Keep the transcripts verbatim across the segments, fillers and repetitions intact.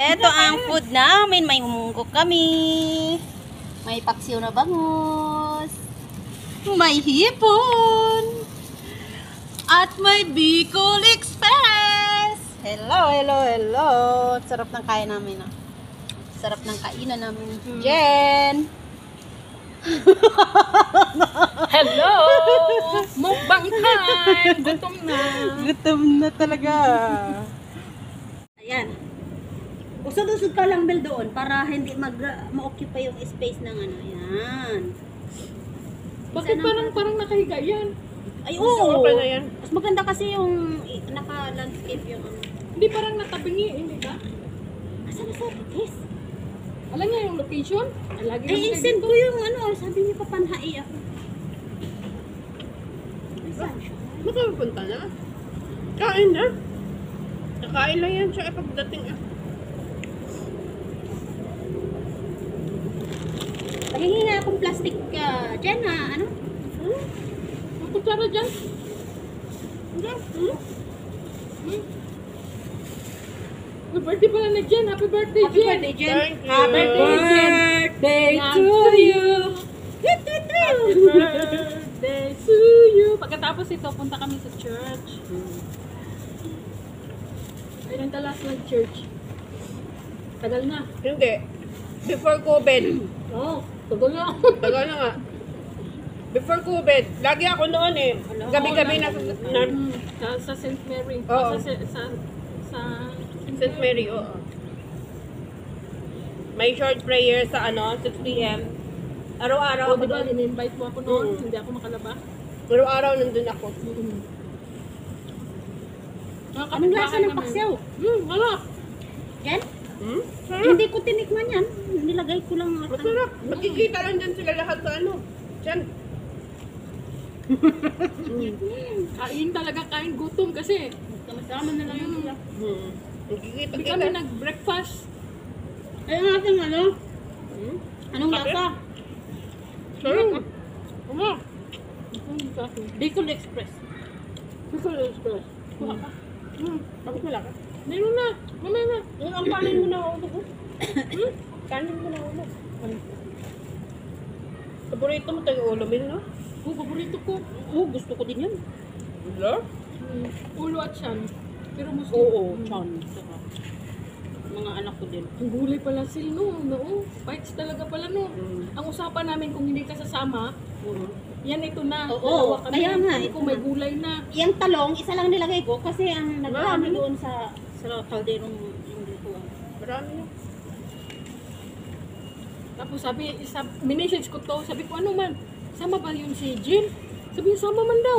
Ito ang food namin. May munggo kami. May paksiw na bangus. May hipon. At may Bicol Express. Hello, hello, hello. Sarap ng kain namin. Ah. Sarap ng kainan namin. Hmm. Jen. Hello! Mukbang time! Gutom na. Gutom na talaga. Ayan. Usod-usod ka lang, Bel, doon para hindi mag ma-occupy yung space ng ano. Ayan. Bakit parang parang nakahiga yan? Ay, oo. Pala yan. Mas maganda kasi yung eh, naka-landscape yung ano. Hindi parang natabingi, hindi ba? Asa na sa yes? Alam niya yung location? Ay, lagi Ay, naman send dito. ko yung ano, sabi niya papanhai ako. Ay, saan siya? Makapunta na. Kain na. Nakain lang yan siya pagdating ah. Pahingi nga akong plastic uh, dyan ha, ano? Hmm? Ang kutsara dyan. Diyan. Hmm? Hmm? Happy birthday pala na Jen. Happy birthday, Happy Jen. birthday, Jen. Thank you. Happy birthday Yan. to you. Happy birthday to you. Pagkatapos ito, punta kami sa church. Ilan ka last nag-church? Tagal na. Hindi. Before COVID. Oo, oh, tagal na. Tagal na nga. Before COVID. Lagi ako noon eh. Gabi-gabi na sa, na, Mm, sa, sa Saint Mary. Oo. Sa, sa, sa, sa Saint Mary, oo. May short prayer sa ano, six p m Araw-araw Oh, ako diba, doon. in-invite mo ako noon, Mm. hindi ako makalaba. Araw-araw nandun ako. Mm. Anong lasa ng paksiw? Hmm, wala. Jen? Hmm? Sarap. Hindi ko tinikman yan. Nilagay ko lang. at- Masarap. Magkikita lang dyan sila lahat sa ano. Diyan. Kain talaga, kain gutom kasi. Sama-sama na lang yun sila. Hmm. Magkikita Hindi kita. kami nag-breakfast. Ayun natin ano? Hmm? Anong Kape? lasa? Sarap. Ano? Ito sa akin. Bicol Express. Bicol Express. Kuha ka. Hmm. Bakit wala ka? Meron na. Mamaya na. Yung ang kanin mo na ulo ko. Hmm? Kanin mo na ulo. Paborito mo tayo ulo, Mil, no? Oh, paborito ko. Oo, gusto ko din yan. Ulo? Mm, ulo at siyan. Pero mas Oo, Mm. chan. Saka, mga anak ko din. Ang gulay pala sila, no? No, fights talaga pala, no? Hmm. Ang usapan namin kung hindi ka sasama, yan ito na. Oo, dalawa kami. kaya nga, Sabi ito ko may na. gulay na. Yung talong, isa lang nilagay ko kasi ang nagdami Marami. doon sa sa kalderong yung lutuan. Marami na. Tapos sabi, isa, minessage ko to, sabi ko, ano man, sama ba yun si Jim? Sabi niya, sama man daw.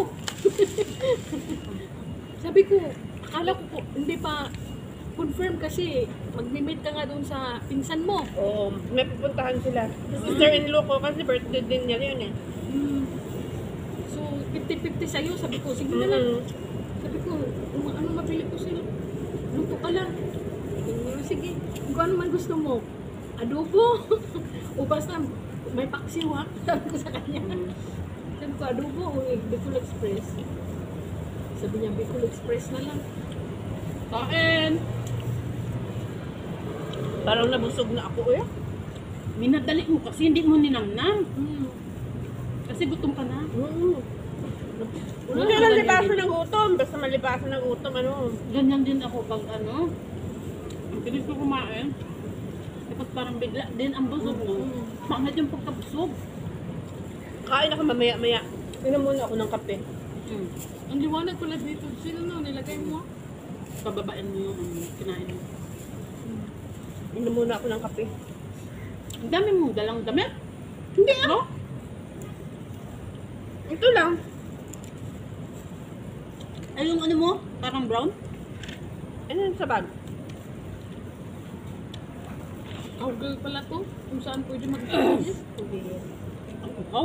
Sabi ko, akala ko po, hindi pa confirm kasi magmi-meet ka nga doon sa pinsan mo. Oo, may pupuntahan sila. Sister-in-law ko kasi birthday din niya yun eh. Mm. So, fifty fifty sa'yo, sabi ko, sige na lang. Mm. Sabi ko, kung ano mabili ko sila, luto ka lang. Sabi ko, sige, kung ano man gusto mo, adobo. O basta, may paksiw ha, sabi ko sa kanya. Sabi ko, adobo o eh, Bicol Express. Sabi niya, Bicol Express na lang. Kain! Parang nabusog na ako eh. Minadali mo kasi hindi mo ninamnam. Mm. Kasi gutom ka na. Mm. Wala Hindi naman lang yan libasan din. ng gutom. Basta malibasan ng gutom, ano. Ganyan din ako pag ano. Ang bilis ko kumain. Tapos parang bigla din ang busog mo. Mm. Pangit yung pagkabusog. Kain ako mamaya-maya. Inom muna ako ng kape. Mm. Ang liwanag pala dito, sino no, nilagay mo? Pababain mo yung ano, kinain mo. Inom muna ako ng kape. Ang dami mong dalang damit. Hindi ah. No? Ito lang. Ay, yung ano mo? Parang brown? Ano yun sa bag? Google pala to, kung saan pwede mag-business. Wow.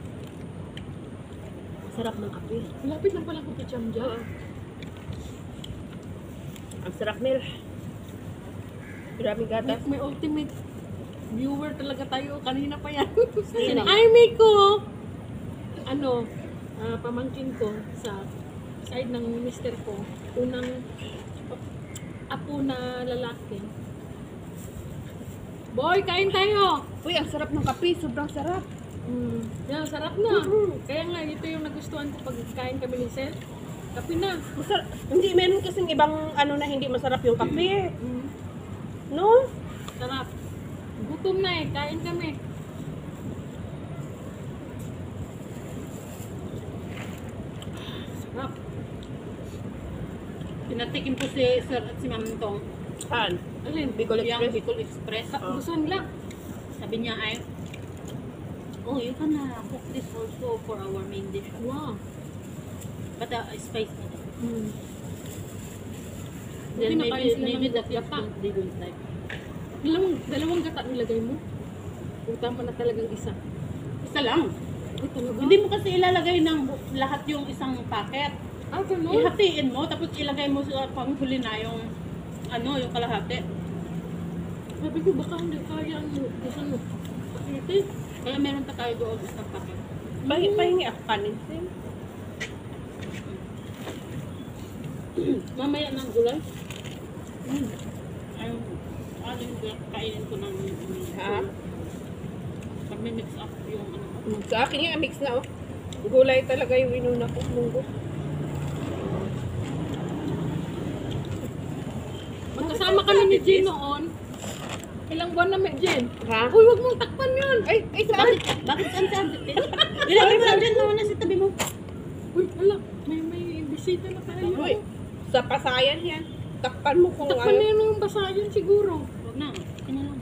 Sarap ng kape. Malapit lang pala ko kay Chamja. Ang sarap, Mil. Maraming gatas. May, may ultimate viewer talaga tayo. Kanina pa yan. Sino? Ay, Miko! Ano, ah, pamangkin ko sa side ng mister ko. Unang apo na lalaki. Boy, kain tayo. Uy, ang sarap ng kape. Sobrang sarap. Mm. Yan, sarap na. Mm. Kaya nga, ito yung nagustuhan ko pag kain kami ni Seth. Kape na. Masarap. Hindi, meron kasing ibang ano na hindi masarap yung kape. Mm. No? Sarap. Gutom na eh. Kain kami. Sarap. Pinatikim ko si Sir at si Ma'am Tong. Saan? Alin? Bicol Yung Express. Bicol Express. Sa, gusto nila. Sabi niya ay, oh, you can uh, cook this also for our main dish. Wow. But uh, spice na. Mm. Then Buti nakain maybe, sila maybe ng the kids gata. don't, they don't like. Dalawang, dalawang gata nilagay mo. Kung tama na talagang isa. Isa lang. Ay, talaga? Hindi mo kasi ilalagay ng bu- lahat yung isang packet. Ah, ganun? Ihatiin mo, tapos ilagay mo sa panghuli na yung ano, yung kalahati. Sabi ko, baka hindi kaya ang gusto mo. Pakiti. Kaya meron pa tayo doon isang packet. Pahingi, pahingi ako kanin. Sim. Mamaya ng gulay. Mm. Ayun, ano yung gulay, kainin ko ng Ha? pag may mix up yung ano ko. Sa akin yung mix na oh. Gulay talaga yung inuna ko. Munggo. Magkasama kami ni Jen noon. Ilang buwan na may Jen. Ha? Uy, wag mong takpan yun. Ay, ay, saan? Bakit? Bakit saan saan? Ilagay mo lang dyan naman na sa tabi mo. Uy, wala. May may bisita na tayo. Uy, sa pasayan yan. Takpan mo kung Takpan na ano. yun ng basayan siguro. Huwag na. Ano lang.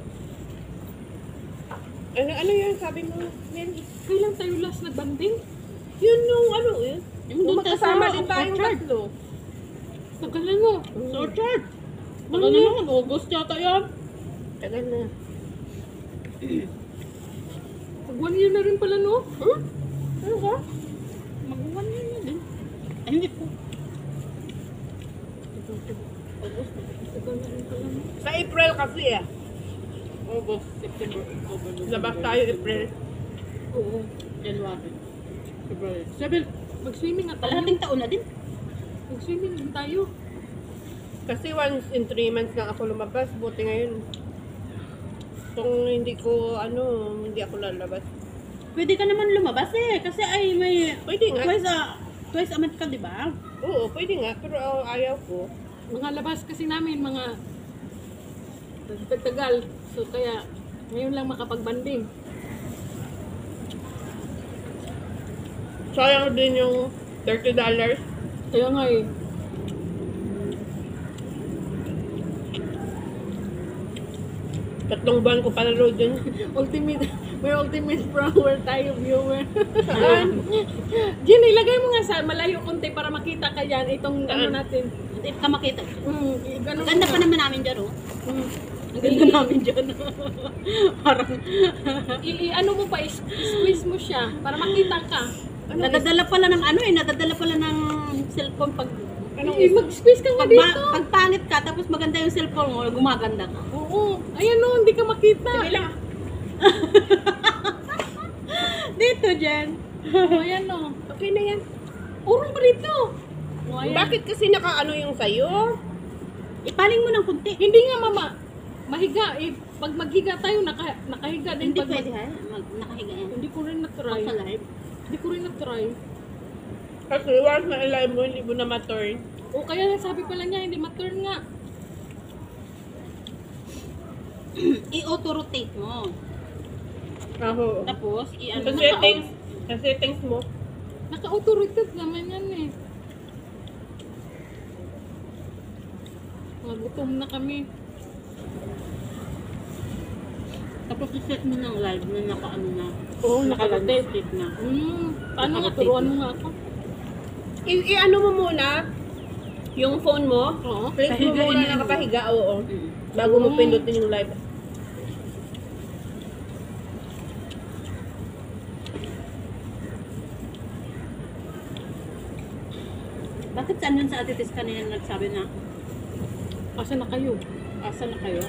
Ano, ano yun sabi mo? Yan. Kailan tayo last nagbanding? Yun yung ano yun. Yung Yung doon magkasama sa din tayong orchard. tatlo. Tagalan mo. Sa orchard. Tagal na naman. August yata yan. Tagal na. Pag one year na rin pala, no? Hmm? Ano ka? Mag-one year na din. Ay, hindi po. August. Tagal na rin pala, no? Sa April kasi ah. August, September, October, November. Labas tayo April. Oo. January. February. Seven. Mag-swimming nga tayo. Kalahating taon na din. Mag-swimming din tayo. Kasi once in three months lang ako lumabas. Buti ngayon. Kung hindi ko, ano, hindi ako lalabas. Pwede ka naman lumabas eh. Kasi ay may Pwede nga. twice a, twice a month ka, di ba? Oo, pwede nga. Pero uh, ayaw ko. Mga labas kasi namin, mga tagal. So, kaya ngayon lang makapagbanding. Sayang din yung thirty dollars. Kaya nga eh. Tatlong buwan ko panalood yun. Ultimate, may ultimate follower tayo, viewer. Saan? Jen, ilagay mo nga sa malayo konti para makita ka yan. Itong ano Saan? natin. Hindi ka makita. Mm, ganun Ganda mo pa nga. naman namin dyan, oh. Mm. Ang ganda namin dyan. Parang, I, i- ano mo pa, is- squeeze mo siya para makita ka. nadadala pala ng ano eh, nadadala pala ng cellphone pag, Anong Eh, mag-squeeze ka nga pag, dito. ma- pag pangit ka, tapos maganda yung cellphone mo, gumaganda ka. Oo. Ayan o, hindi ka makita. Sige lang. Dito, Jen. O, ayan o. Okay na yan. Urong pa dito. O, ayan. Bakit kasi nakaano yung sayo? Ipaling mo ng kunti. Hindi nga, mama. Mahiga. Eh, pag maghiga tayo, naka, nakahiga din. Hindi pag pwede ha, mag, nakahiga yan. Hindi ko rin na-try. Pag sa live. Hindi ko rin na-try. Kasi once na ilay mo, hindi mo na ma-turn. O, kaya sabi pala niya, hindi ma-turn nga. I-auto-rotate mo. Aho. Tapos, i-ano Sa na settings, sa settings mo. Naka-auto-rotate naman yan eh. Magutom na kami. Tapos i-set mo ng live na naka-ano na. Oo, naka-rotate na. Hmm, paano nga? Naka-rotate Turuan na. mo nga ako. I- i-ano mo muna, yung phone mo, Oo. place mo Pahigain muna mo. nakapahiga, oo. Mm. Bago mo Mm. pindutin yung live. Bakit saan yun sa atitis kanina nagsabi na, Asa na kayo? asa na kayo?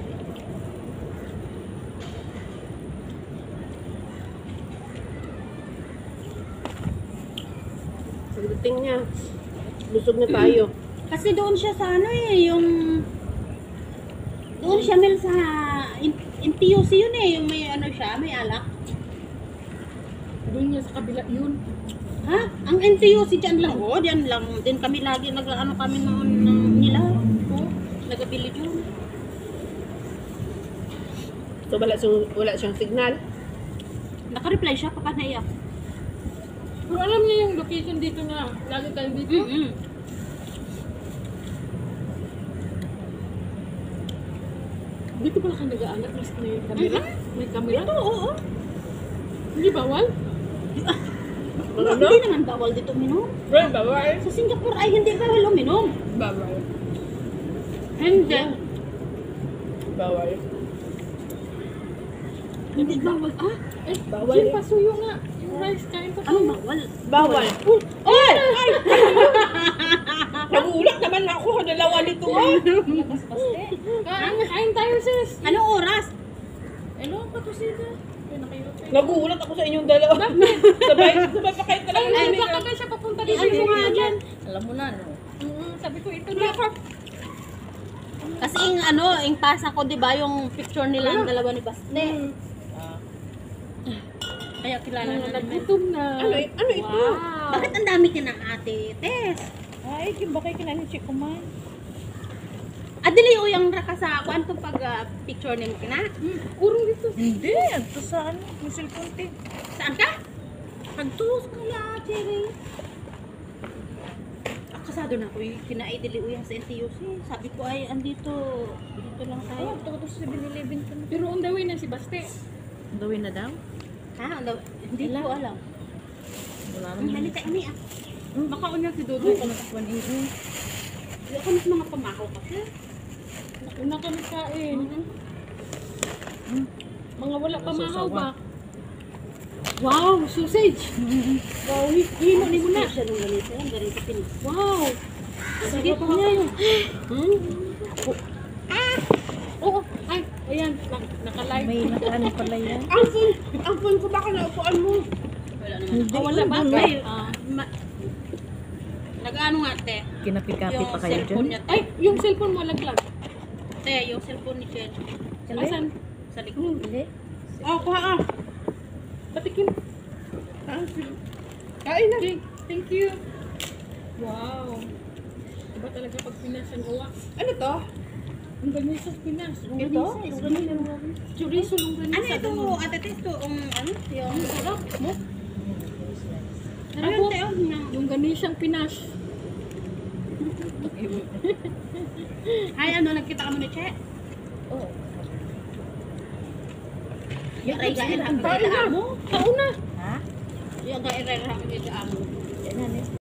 Pagdating niya, busog na tayo. Kasi doon siya sa ano eh, yung doon siya Mel sa in, N T U C yun eh, yung may ano siya, may alak. Doon niya sa kabila yun. Ha? Ang N T U C dyan lang, oh, dyan lang. Din kami lagi, nag, ano kami noon ng nila. Oh, nagabili yun. So wala siyang, wala siyang signal. Naka-reply siya, papanaya. Pero alam niya yung location dito na lagi tayo dito. Mm-hmm. Dito pala ka nag-aanak, mas may camera. May camera. Ito, oo. oo. Hindi bawal? Wala, Ano? hindi naman bawal dito uminom. Bro, bawal. Sa Singapore ay hindi bawal uminom. Bawal. Hindi. Bawal. Hindi bawal. Ah, Eh, Bawal yung eh. pasuyo nga. Yung rice, kain pa ano bawal? Bawal. Ay! Ay! Nagulat naman ako sa dalawa nito ah. Kain, kain tayo sis. Anong oras? Ano pa to sila? Nagulat ako sa inyong dalawa. sabay, sabay pa kayo talaga. Ay, namin, hindi ah. ka siya papunta Eh, dito. ano ko nga dyan? Alam mo na, no? Mm, sabi ko, ito na. Kasi yung ano, yung pasa ko, di ba, yung picture nila ang dalawa ni Baste. Kaya kilala na namin. Naggutom na. Ano, ano ito? Wow. Bakit ang dami ka ng ate, Tess? Ay, yung bakay kinanin si Kuman. Adili o yung raka sa kwanto pag ah, picture nimo kina? Hmm, urong dito. Hindi, ito sa ano, yung cellphone tin. Saan ka? Pagtuos ka na, Cherry. Ah, kasado na ko yung kinaidili uyang sa N T U C. Sabi ko ay andito, dito lang tayo. Ay, ito ko to sa seven eleven ko na. Pero on the way na si Baste. Gawin na daw? Ha? Ano? Hindi ko alam. Wala Ang naman. halika ini ah. Makaon niya si Dodo. Ay, kumatakwan eh. eh. Hindi ako mas mga pamakaw kasi. Una kami kain. Mhm. Mga wala pa mahaw Sasawa. ba? Wow, sausage. Wow, himo ni mo na. Siya nung ganito, yung ganito pin. Wow. Sige po niya yung. Hmm? Oo, ay, ayan, nak- naka-live. May nakaano pala yan. Ang phone, ang phone ko baka naupuan mo. Wala naman. Hindi, Oh, wala ba? wala. May, ah, ma- nag-ano nga, te? Kinapikapi Yung pa kayo cellphone dyan. niya, te. Ay, yung cellphone mo laglag. Te, yung cellphone ni Chen. Asan? Sa likod. Hindi. Oh, kuha ah. Patikim. Kain na. Okay, thank you. Wow. Iba talaga pag Pinas ang gawa. Ano to? Ang ganis sa Pinas. Ito? Chorizo, longganisa. Ano ito, ate Tess, to? Um, ano? Yung Ang sarap mo. Ano yun, te? Oh, yung- Yungganisang Pinas. Ay, ano, nagkita ka mo ni Che? Oo. Yung gaya-gaya Ang mo. Kauna. Ha? Yung gaya-gaya mo. Yan na,